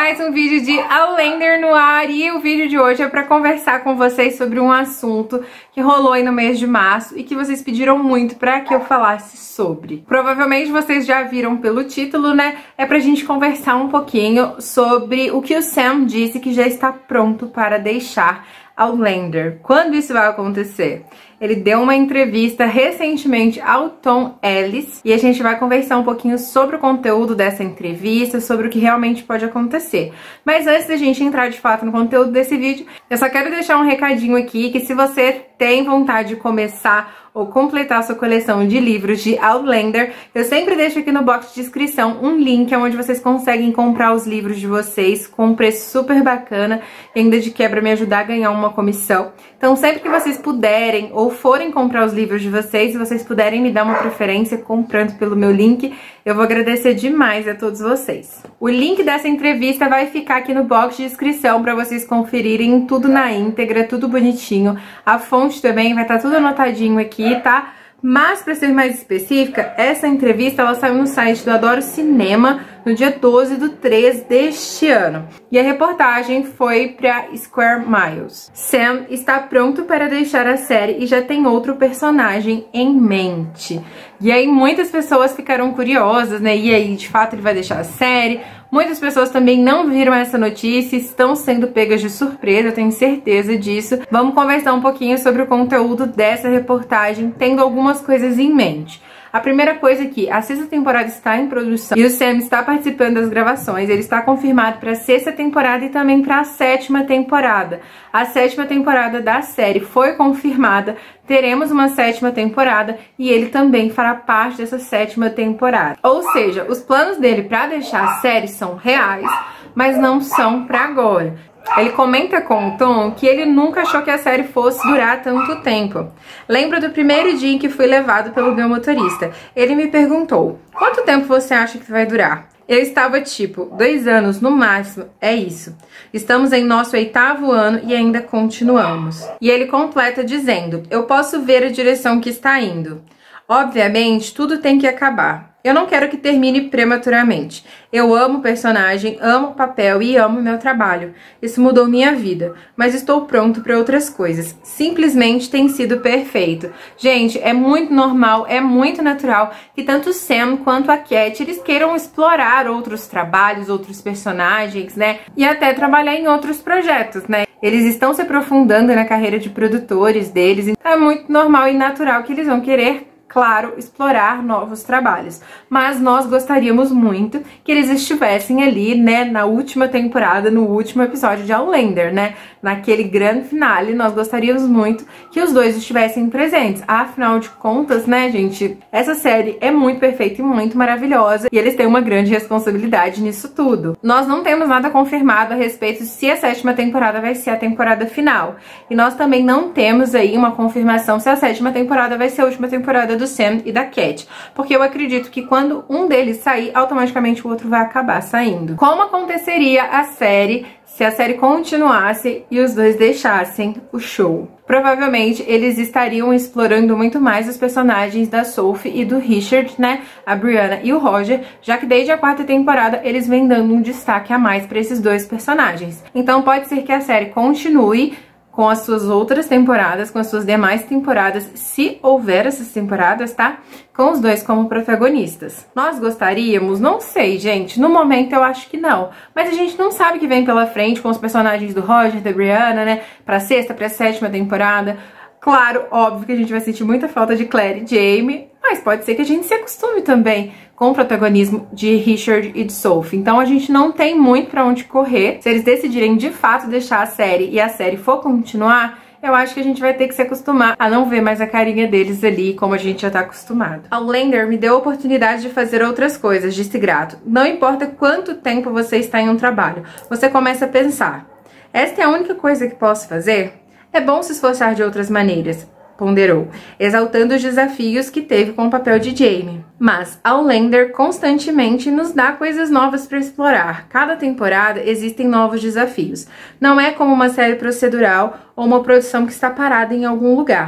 mais um vídeo de Outlander no ar e o vídeo de hoje é para conversar com vocês sobre um assunto que rolou aí no mês de março e que vocês pediram muito para que eu falasse sobre. Provavelmente vocês já viram pelo título, né? É pra gente conversar um pouquinho sobre o que o Sam disse que já está pronto para deixar Outlander. Quando isso vai acontecer? Ele deu uma entrevista recentemente ao Tom Ellis e a gente vai conversar um pouquinho sobre o conteúdo dessa entrevista, sobre o que realmente pode acontecer. Mas antes da gente entrar de fato no conteúdo desse vídeo, eu só quero deixar um recadinho aqui que se você tem vontade de começar ou completar sua coleção de livros de Outlander, eu sempre deixo aqui no box de descrição um link onde vocês conseguem comprar os livros de vocês com um preço super bacana e ainda de quebra me ajudar a ganhar uma comissão. Então sempre que vocês puderem ou forem comprar os livros de vocês, se vocês puderem me dar uma preferência comprando pelo meu link, eu vou agradecer demais a todos vocês. O link dessa entrevista vai ficar aqui no box de descrição para vocês conferirem tudo na íntegra, tudo bonitinho. A fonte também vai estar tudo anotadinho aqui, tá? Mas, para ser mais específica, essa entrevista ela saiu no site do Adoro Cinema no dia 12/3 deste ano. E a reportagem foi para Square Miles. Sam está pronto para deixar a série e já tem outro personagem em mente. E aí muitas pessoas ficaram curiosas, né? E aí, de fato, ele vai deixar a série? Muitas pessoas também não viram essa notícia, estão sendo pegas de surpresa, eu tenho certeza disso. Vamos conversar um pouquinho sobre o conteúdo dessa reportagem, tendo algumas coisas em mente. A primeira coisa é que a sexta temporada está em produção e o Sam está participando das gravações. Ele está confirmado para a sexta temporada e também para a sétima temporada. A sétima temporada da série foi confirmada. Teremos uma sétima temporada e ele também fará parte dessa sétima temporada. Ou seja, os planos dele para deixar a série são reais, mas não são para agora. Ele comenta com o Tom que ele nunca achou que a série fosse durar tanto tempo. Lembra do primeiro dia em que fui levado pelo meu motorista? Ele me perguntou, quanto tempo você acha que vai durar? Eu estava tipo, 2 anos no máximo, é isso. Estamos em nosso 8º ano e ainda continuamos. E ele completa dizendo, eu posso ver a direção que está indo. Obviamente, tudo tem que acabar. Eu não quero que termine prematuramente. Eu amo o personagem, amo o papel e amo meu trabalho. Isso mudou minha vida, mas estou pronto para outras coisas. Simplesmente tem sido perfeito. Gente, é muito normal, é muito natural que tanto o Sam quanto a Cat eles queiram explorar outros trabalhos, outros personagens, né? E até trabalhar em outros projetos, né? Eles estão se aprofundando na carreira de produtores deles, então é muito normal e natural que eles vão querer, claro, explorar novos trabalhos. Mas nós gostaríamos muito que eles estivessem ali, né, na última temporada, no último episódio de Outlander, né? Naquele grande finale, nós gostaríamos muito que os dois estivessem presentes. Afinal de contas, né, gente, essa série é muito perfeita e muito maravilhosa e eles têm uma grande responsabilidade nisso tudo. Nós não temos nada confirmado a respeito se a sétima temporada vai ser a temporada final. E nós também não temos aí uma confirmação se a sétima temporada vai ser a última temporada do Sam e da Cat, porque eu acredito que quando um deles sair, automaticamente o outro vai acabar saindo. Como aconteceria a série se a série continuasse e os dois deixassem o show? Provavelmente eles estariam explorando muito mais os personagens da Sophie e do Richard, né, a Brianna e o Roger, já que desde a 4ª temporada eles vêm dando um destaque a mais para esses dois personagens. Então pode ser que a série continue com as suas outras temporadas, com as suas demais temporadas, se houver essas temporadas, tá? Com os dois como protagonistas. Nós gostaríamos? Não sei, gente. No momento eu acho que não. Mas a gente não sabe o que vem pela frente com os personagens do Roger, da Brianna, né? Pra 6ª, pra 7ª temporada. Claro, óbvio que a gente vai sentir muita falta de Claire e Jamie, mas pode ser que a gente se acostume também com o protagonismo de Richard e de Sophie. Então a gente não tem muito pra onde correr. Se eles decidirem de fato deixar a série e a série for continuar, eu acho que a gente vai ter que se acostumar a não ver mais a carinha deles ali, como a gente já tá acostumado. Outlander me deu a oportunidade de fazer outras coisas, disse Grato. Não importa quanto tempo você está em um trabalho, você começa a pensar, esta é a única coisa que posso fazer? É bom se esforçar de outras maneiras, ponderou, exaltando os desafios que teve com o papel de Jamie. Mas Outlander constantemente nos dá coisas novas para explorar. Cada temporada existem novos desafios. Não é como uma série procedural ou uma produção que está parada em algum lugar.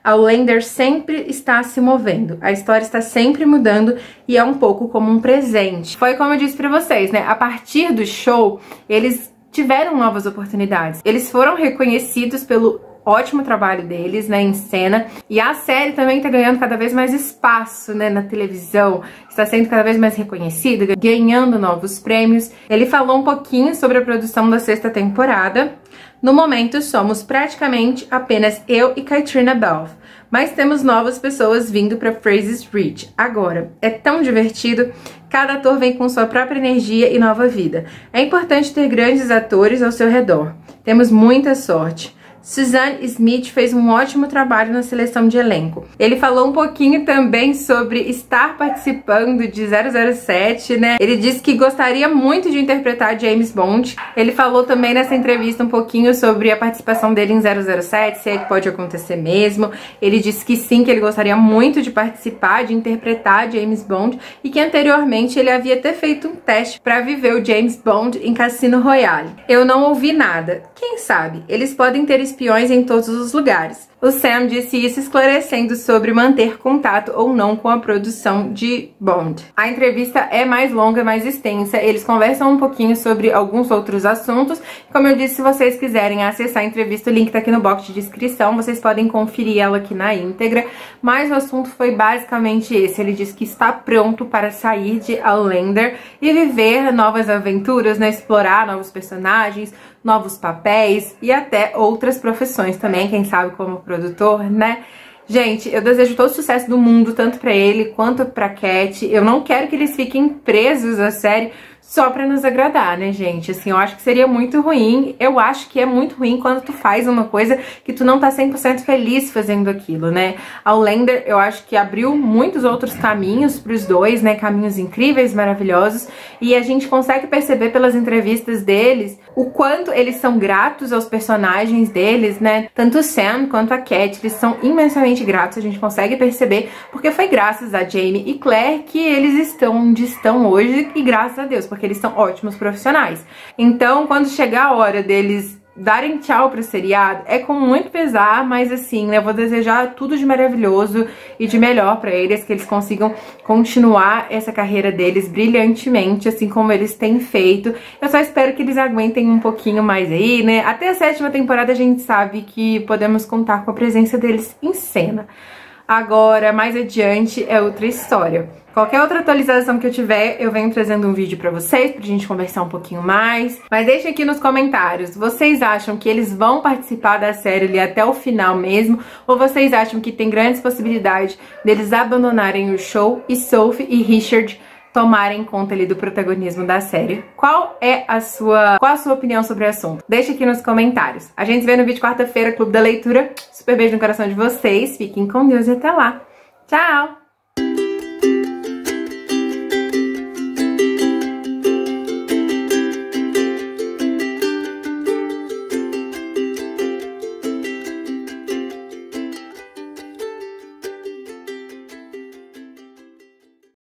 Outlander sempre está se movendo, a história está sempre mudando e é um pouco como um presente. Foi como eu disse pra vocês, né? A partir do show, eles tiveram novas oportunidades. Eles foram reconhecidos pelo ótimo trabalho deles, né, em cena, e a série também tá ganhando cada vez mais espaço, né, na televisão, está sendo cada vez mais reconhecida, ganhando novos prêmios. Ele falou um pouquinho sobre a produção da 6ª temporada. No momento, somos praticamente apenas eu e Caitriona Balfe, mas temos novas pessoas vindo para Fraser's Ridge. Agora, é tão divertido, cada ator vem com sua própria energia e nova vida. É importante ter grandes atores ao seu redor. Temos muita sorte. Suzanne Smith fez um ótimo trabalho na seleção de elenco. Ele falou um pouquinho também sobre estar participando de 007, né? Ele disse que gostaria muito de interpretar James Bond. Ele falou também nessa entrevista um pouquinho sobre a participação dele em 007, se é que pode acontecer mesmo. Ele disse que sim, que ele gostaria muito de participar, de interpretar James Bond, e que anteriormente ele havia até feito um teste para viver o James Bond em Cassino Royale. Eu não ouvi nada. Quem sabe? Eles podem ter espiões em todos os lugares. O Sam disse isso esclarecendo sobre manter contato ou não com a produção de Bond. A entrevista é mais longa, mais extensa, eles conversam um pouquinho sobre alguns outros assuntos. Como eu disse, se vocês quiserem acessar a entrevista, o link tá aqui no box de descrição, vocês podem conferir ela aqui na íntegra, mas o assunto foi basicamente esse. Ele disse que está pronto para sair de Outlander e viver novas aventuras, né? Explorar novos personagens, novos papéis e até outras profissões também, quem sabe como produtor, né? Gente, eu desejo todo o sucesso do mundo, tanto pra ele quanto pra Cat. Eu não quero que eles fiquem presos à série só pra nos agradar, né, gente? Assim, eu acho que seria muito ruim. Eu acho que é muito ruim quando tu faz uma coisa que tu não tá 100% feliz fazendo aquilo, né? Outlander, eu acho que abriu muitos outros caminhos pros dois, né? Caminhos incríveis, maravilhosos. E a gente consegue perceber pelas entrevistas deles o quanto eles são gratos aos personagens deles, né? Tanto o Sam quanto a Cat, eles são imensamente gratos. A gente consegue perceber, porque foi graças a Jamie e Claire que eles estão onde estão hoje, e graças a Deus, porque eles são ótimos profissionais. Então, quando chegar a hora deles darem tchau pro seriado, é com muito pesar, mas assim, né, eu vou desejar tudo de maravilhoso e de melhor pra eles, que eles consigam continuar essa carreira deles brilhantemente, assim como eles têm feito. Eu só espero que eles aguentem um pouquinho mais aí, né? Até a 7ª temporada a gente sabe que podemos contar com a presença deles em cena. Agora, mais adiante, é outra história. Qualquer outra atualização que eu tiver, eu venho trazendo um vídeo pra vocês, pra gente conversar um pouquinho mais. Mas deixem aqui nos comentários, vocês acham que eles vão participar da série ali até o final mesmo? Ou vocês acham que tem grandes possibilidades deles abandonarem o show e Sophie e Richard tomarem conta ali do protagonismo da série? Qual a sua opinião sobre o assunto? Deixa aqui nos comentários. A gente se vê no vídeo quarta-feira, Clube da Leitura. Super beijo no coração de vocês, fiquem com Deus e até lá. Tchau!